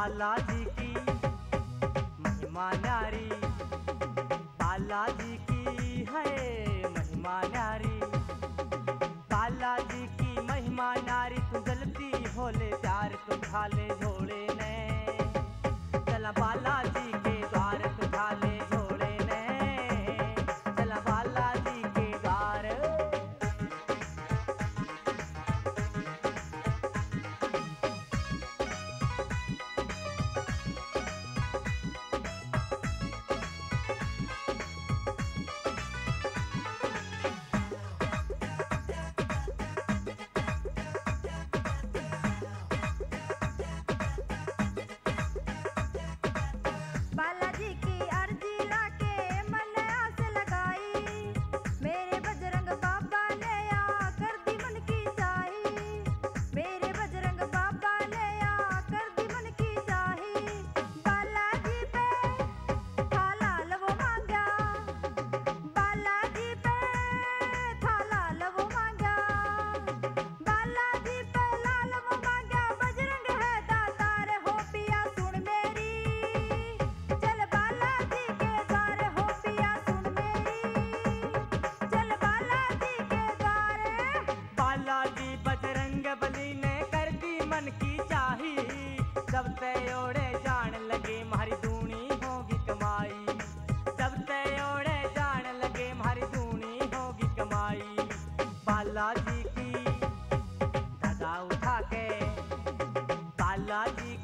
बालाजी की महिमा न्यारी, बालाजी की है महिमा न्यारी, बालाजी की महिमा न्यारी। तू जलती भोले प्यार तू ढाले झोले ने, चला बालाजी के द्वार तू ढाले झोले ने, चला बालाजी के द्वार। बालाजी की अर्जी लाके मन आस लगाई, मेरे बजरंग बाबा ने आ कर दी मन की चाही, मेरे बजरंग बाबा ने आ कर दी मन की चाही। बालाजी पे था लाल वो मांगा, बालाजी पे था लाल वो मांगा, बालाजी पे लाल वो मांगा। बजरंग है दातार हो पिया सुन मेरी, चल बालाजी के द्वार हो पिया सुन मेरी, चल बालाजी के द्वार। बालाजी बजरंग बली ने कर दी मन की चाही, जब ते ओढ़े जान लगे मारी दूनी होगी कमाई, जब ते ओढ़े जान लगे मारी दूनी होगी कमाई। बालाजी की धगा उठा के, बालाजी